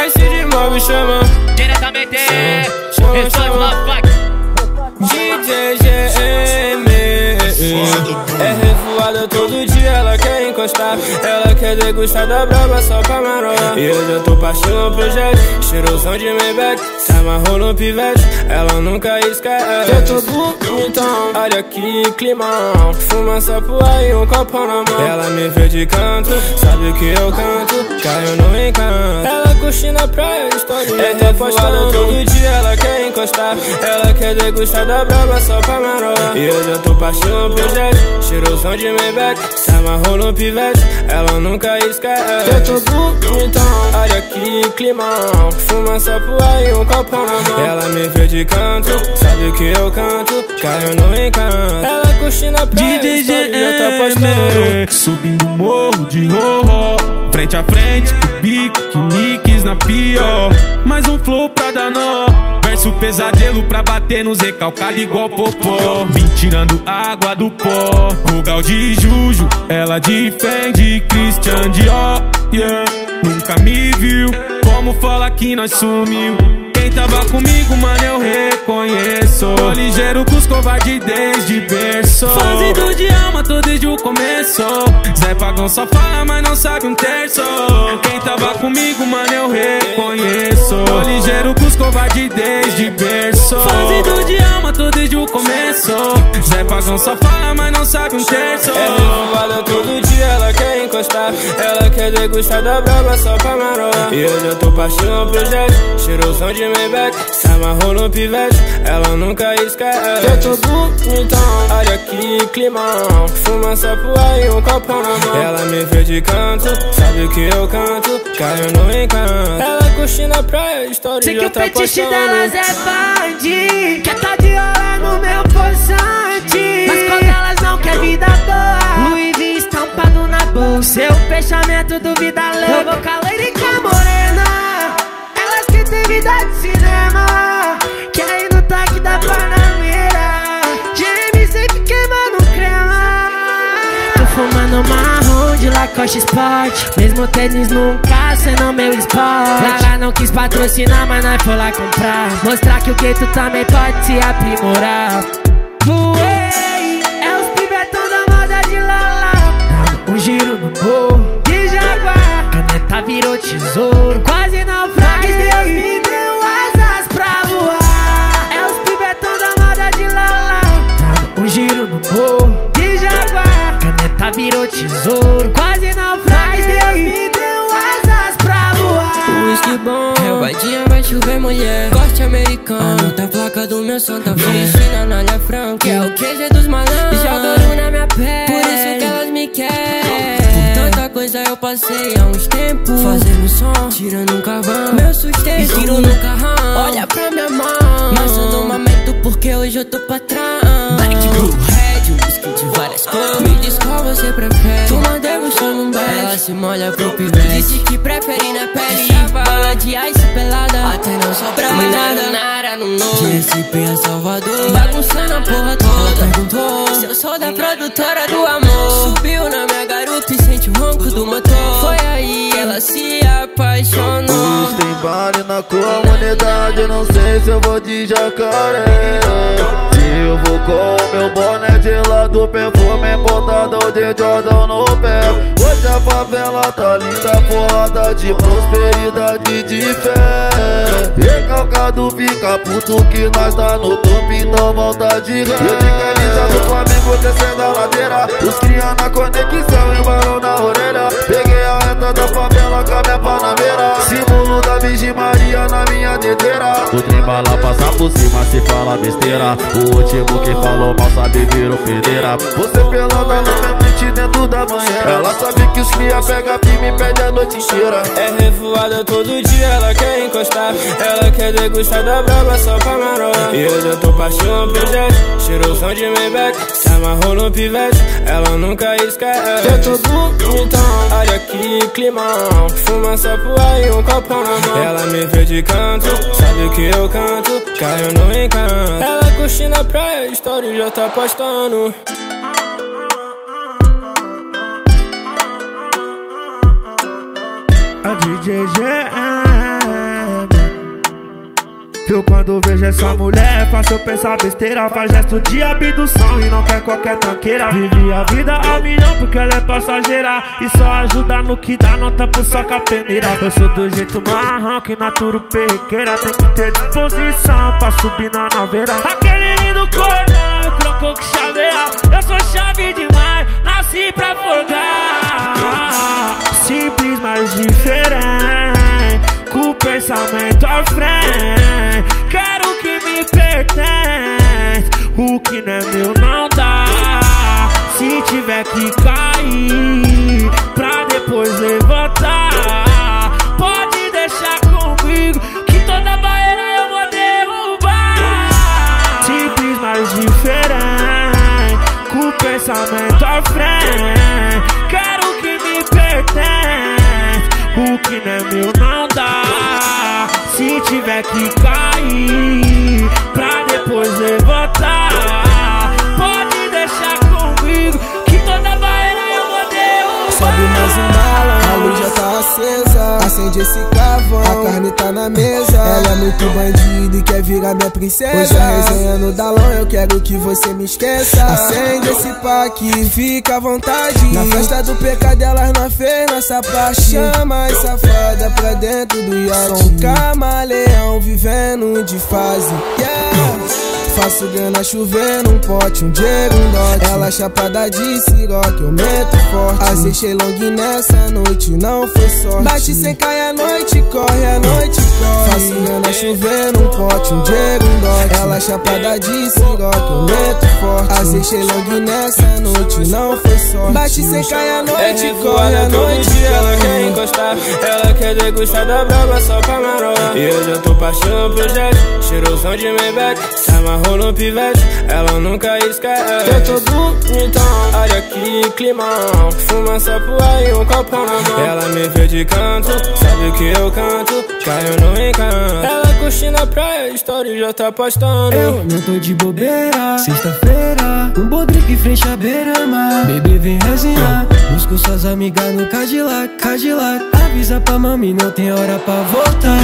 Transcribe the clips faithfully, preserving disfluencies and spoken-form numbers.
Ice de Mob chama Diretamente chama, Resort chama. Love Fuck D J G M é revoada todo dia, ela quer encostar. Ela quer degustar da braba só pra marolar. E eu já tô partindo pro jet, cheirosão de Maybach. Se amarrou no pivete, ela nunca esquece. Eu tô bonitão, olha que climão. Fumaça pro ar e um copo na mão. Ela me vê de canto, sabe que eu canto, caiu no encanto. Ela curte na praia, história é revoada todo dia, ela quer encostar. Ela quer degustar da braba só pra marolar. E eu já tô partindo pro jet, cheirosão de Maybach. Se amarrou no pivete, ela nunca esquece. Eu tô bonitão, olha que climão. Fumaça pro ar e um copo na mão. Ela me vê de canto, sabe que eu canto, caiu no encanto. Ela curte na praia, D J G já tá postando. Subindo o morro de horror, frente a frente, com bico, que mix na pior. Mais um flow pra dar nó, verso pesadelo pra bater nos recalcados igual popó. Vim tirando água do pó, Rugal de Juju, ela defende Christian Dior, yeah. Nunca me viu, como fala que nós sumiu. Quem tava comigo, mano, eu reconheço. Tô ligeiro com os covardes desde berço. Fazendo de alma, tô desde o começo. Zé Pagão só fala, mas não sabe um terço. Quem tava comigo, mano, eu reconheço. Tô ligeiro com os covardes desde berço. Fazendo de alma, tô desde o começo. Zé Pagão só fala, mas não sabe um terço. É revoada todo dia, ela quer encostar. Ela quer degustar da braba só pra marolar. E eu já tô partindo pro jet, cheirosão de Maybach. Se amarrou no pivete, ela nunca esquece. Eu tô bonitão, olha que climão. Fumaça pro ar e um copo na mão. Ela me vê de canto, sabe que eu canto, caiu no encanto. Ela curte na praia, história Sei que já o tá fetiche postando. delas é band, quer tá de olé no meu poçante. Mas quando elas não quer vida boa, Louis V estampado na bolsa. Seu fechamento do vida louca. Eu vou calorica morena, elas que tem vida de cinema, querem no toque da Panamera. G M sempre queimando crema. Tô fumando marrom de Lacoste Sport, mesmo tênis nunca sendo meu esporte. Lara não quis patrocinar, mas nós foi lá comprar, mostrar que o gueto também pode se aprimorar. Voei, é os pibetão da moda de Lala, dando um giro no morro de Jaguar. Caneta virou tesouro, quase naufrágio, Deus me deu asas pra voar. É os pibetão da moda de Lala, dando um giro no morro de Jaguar. Caneta virou tesouro, quase naufrágio, Deus me deu asas pra voar. Whisky bom, é vadinha, vai chover mulher. Corte americano, anota a placa do meu Santa Fe. China na Alha Franca, é o Q G dos malandros. Joga ouro na minha pele, por isso que elas me querem. Por tanta coisa eu passei há uns tempos, fazendo som, tirando um carvão, meu sustento, e tiro no carrão. Olha pra minha mão, mas eu dou momento porque hoje eu tô patrão. Black, blue, red, um whisky de várias cores. Me diz qual você prefere, fuma degustando um bag. Ela se molha pro pivete, disse que prefere na pele. Bala de ice pelada, até não sobra mais nada. Nara no novo, de S P a Salvador, bagunçando a porra toda. Ela perguntou se eu sou da produtora do amor. Subiu na minha garupa e sente o ronco do motor. Foi aí ela se apaixonou. Hoje tem baile na comunidade, não sei se eu vou de Jacaré. Se eu vou com meu boné de lado, perfume importado ou de Jordan no pé. Hoje a favela tá linda, porrada de prosperidade de fé. Recalcado fica puto que nós tá no topo, então volta de ré. Eu de camisa do Flamengo descendo a ladeira, os cria na conexão e o balão na orelha. Peguei a reta da favela com a minha panameira, símbolo da Virgem Maria na minha dedeira. O trem bala passa por cima se fala besteira, o último que falou mal sabe virou peneira. Você pelada no meu mente dentro da manhã, ela sabe que os cria pega firme e pede a noite inteira. É revoada todo dia, ela quer encostar. Ela quer degustar da braba só pra marolar. E eu já tô partindo pro jet, cheirosão de Maybach. Se amarrou no pivete, ela nunca esquece. Eu tô bonitão, olha que climão. Fumaça pro ar e um copo na mão. Ela me vê de canto, sabe que eu canto, caiu no encanto. Ela curte na praia, história já tá postando. A D J G Eu quando vejo essa mulher, faço eu pensar besteira. Faz gesto de abdução e não quer qualquer tranqueira. Vive a vida a milhão porque ela é passageira e só ajuda no que dá, não tá por só com a peneira. Eu sou do jeito marrão que natura perrequeira. Tem que ter disposição pra subir na naveira. Aquele lindo cordão, trocou que chaveira. Eu sou chave demais, nasci pra folgar. Simples, mas diferente, com o pensamento à frente. Quero o que me pertence, o que não é meu não dá. Se tiver que cair, pra depois levantar, pode deixar comigo, que toda barreira eu vou derrubar. Simples, mas diferente, com o pensamento à frente. Quero o que me pertence, o que não é meu não dá. Se tiver que cair, pra depois levantar, pode deixar comigo, que toda barreira eu vou derrubar. Sobe mais um balão, a luz já tá acesa. Acende esse carvão, a carne tá na mesa. Ela é muito bandida e quer virar minha princesa. Hoje a resenha no Dalão, eu quero que você me esqueça. Acende esse pack, fica à vontade. Na festa do pecado elas não fez nossa parte. Chama as safada pra dentro do iate. Sou um camaleão vivendo de fase, yeah. Faço grana chover num pote, um Diego, um dote. Ela chapada de siroque, eu meto forte. Acessei long nessa noite, não foi sorte. Bate sem cair a noite, corre a noite, corre. Faço grana chover num pote, um Diego, um dote. Ela chapada de siroque, eu meto forte. Acessei long nessa noite, não foi sorte. Bate sem cair a noite, corre a noite, corre. Ela quer encostar, ela quer degustar da brava só pra marolar. E hoje eu tô partindo pro jet, cheirosão de Maybach. Se amarrou no pivete, ela nunca esquece. Eu tô bonitão, olha que climão. Fumaça pro ar e um copão na mão. Ela me vê de canto, sabe que eu canto, caiu no encanto. Ela curtindo a praia, story já tá postando. Eu não tô de bobeira, sexta-feira, um bom drink frente à beira-mar. Bebê vem resenhar, busco suas amigas no Cadillac, Cadillac. Avisa pra mami, não tem hora pra voltar.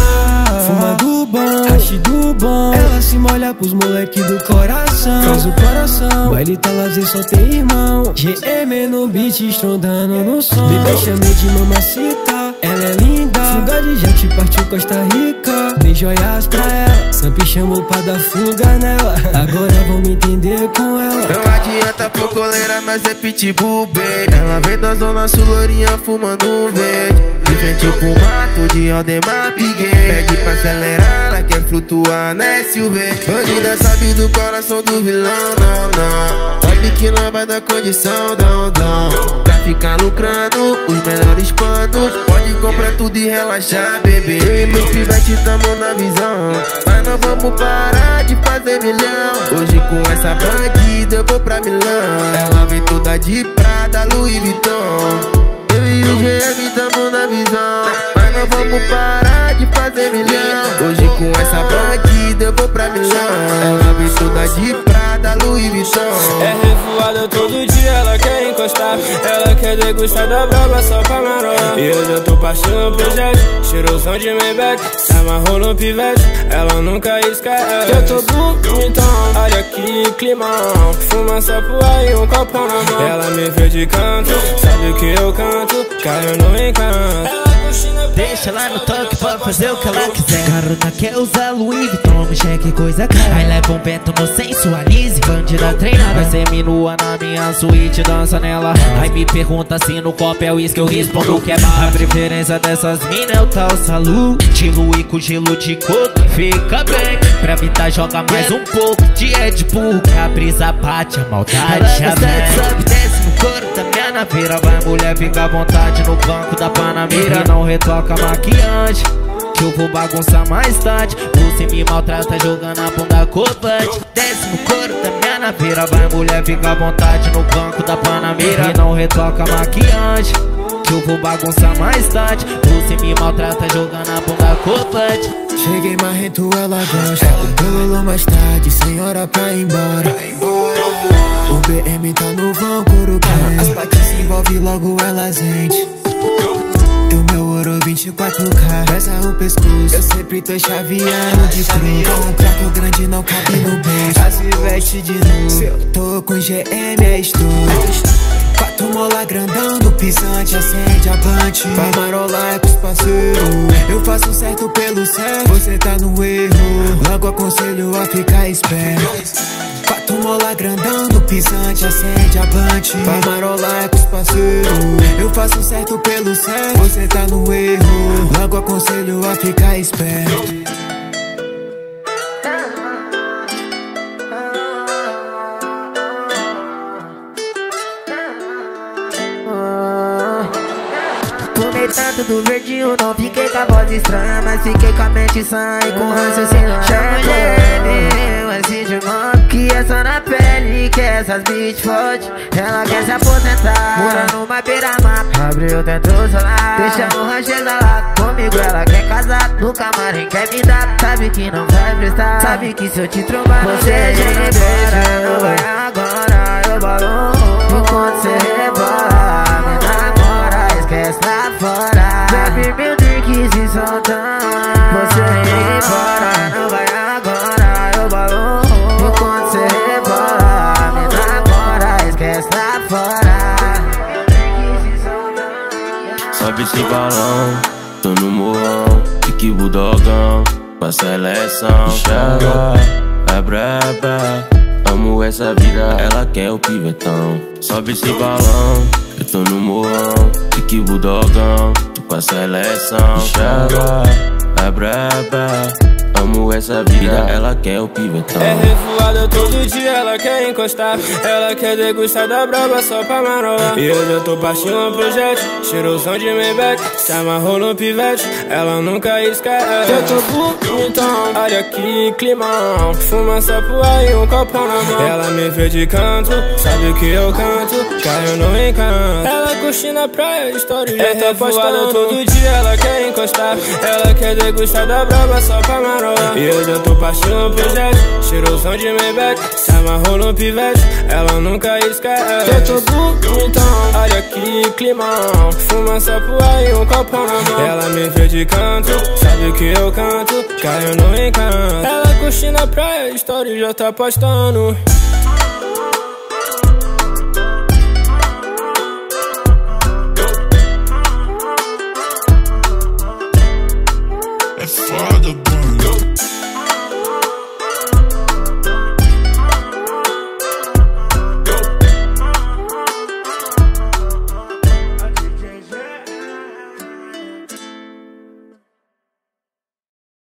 Fuma do bom, hashi do bom. Ela se molha pros moleque do coração, faz o coração. Baile tá lazer, só tem irmão. G M no beat, estrondando no som. Bebê chamei de mamacita, ela é linda. Fuga de jet, partiu Costa Rica. Dei joias pra ela, Sampi chamou pra dar fuga nela. Agora vamos entender com ela. Não adianta focoleira, nós é pitbull, baby. Ela vem da zona sul, lourinha fumando um verde. De frente pro mato, de Aldemar Piguet. Pede pra acelerar, ela quer flutuar na S U V. Bandida sabe do coração do vilão, não, não. Sabe que não vai dar condição, não, não. Pra ficar lucrando os melhores panos, pode comprar tudo e relaxar, bebê. Eu e meu pivete tamo na visão, mas não vamos parar de fazer milhão. Hoje com essa bandida eu vou pra Milão. Ela vem toda de Prada, Louis Vuitton. Eu e o G M tamo na visão, mas não vamos parar de fazer milhão. Hoje com essa bandida eu vou pra Milão. Ela vem toda de Prada, Louis Vuitton. É revoada todo dia, ela quer encostar, ela quer degustar da brava só pra marolar. E hoje eu tô partindo pro jet, cheirosão de Maybach. Se amarrou no pivete, ela nunca esquece. Eu tô bonitão, olha que climão. Fumaça pro ar e um copão na mão. Ela me vê de canto, sabe que eu canto, caiu no encanto. Deixa ela no toque, pode fazer o que ela quiser. Garota quer usar Louis Vuitton, me cheque coisa cara. Aí leva um pento no sensualize, bandida treinada. Vai ser minua na minha suíte, dança nela. Aí me pergunta se no copo é uísque, eu respondo que é bar. A preferência dessas minas é o tal salute. Louis com gelo de coco, fica bem. Pra evitar joga mais um pouco de Red Bull, que a brisa bate, a maldade já vem. Sobe, desce no couro da minha naveira. Vai mulher, fica à vontade no banco da Panamera. Não retoca maquiante, que eu vou bagunçar mais tarde. Você me maltrata jogando a bunda copante. Desce no couro da minha naveira. Vai mulher, fica à vontade no banco da Panamera. E não retoca maquiante, que eu vou bagunçar mais tarde. Você me maltrata jogando a bunda copante. Cheguei marrento, ela gosta. Pelo mais tarde, sem hora pra ir embora. O B M tá no vão, couro quente. As patis se envolve, logo elas rente. E o meu Demorou vinte e quatro K, pesa o pescoço. Eu sempre tô chaveando de cru. Um craco grande não cabe no bolso. As veste de nu. Se eu tô com G M é estouro. Quatro mola grandão do pisante, acende a blunt. Pra marolar é pros parceiros. Eu faço certo pelo certo, você tá no erro. Logo aconselho a ficar esperto. Quatro mola grandão do pisante, acende a blunt. Pra marolar é pros parceiros. Eu faço certo pelo certo, você tá no erro. Logo aconselho a ficar esperto. Fumei tanto do verdinho, não fiquei com a voz estranha, mas fiquei com a mente sã e com raciocínio. Chama G M, mas de irmão, que é só na pele, que essas bitch forte. Ela quer se aposentar, mora numa beira-mar, abriu dentro do solar, deixa um rancheiro lá. Comigo ela quer casar, no camarim quer me dar. Sabe que não vai prestar, sabe que se eu te trombar você é gente beija. Não vai agora, eu balo enquanto cê rebola. Me namora, esquece lá fora. Bebe mil drinks e solta. Você ir embora, não vai agora, eu balo enquanto cê rebola. Me namora, esquece lá fora. Sobe esse balão, tô no morrão, pique budogão, com a seleção. Enxerga, é braba, amo essa vida, ela quer o pivetão. Sobe esse balão, eu tô no morrão, pique budogão, tô com a seleção. Enxerga, é braba, amo essa vida, ela quer o pivetão. É revoada todo dia, ela quer encostar, ela quer degustar da braba só pra marolar. E hoje eu tô partindo um projeto, cheirosão de Maybach, se amarrou no pivete, ela nunca esquece. Eu tô bonitão, olha que climão, fuma sapo aí, um copão na mão. Ela me vê de canto, sabe que eu canto, caiu no encanto. Ela curte na praia, história já é tá postando. Todo dia ela quer encostar, ela quer degustar da braba só pra marolar. E hoje eu tô partindo um projeto, cheirosão de Maybach, se amarrou no pivete, ela nunca esquece. Eu tô bonitão, olha que climão, fuma sapo aí, um copão na mão. Ela me vê de canto, sabe que eu canto, caiu no encanto. Ela curte na praia, história já tá postando.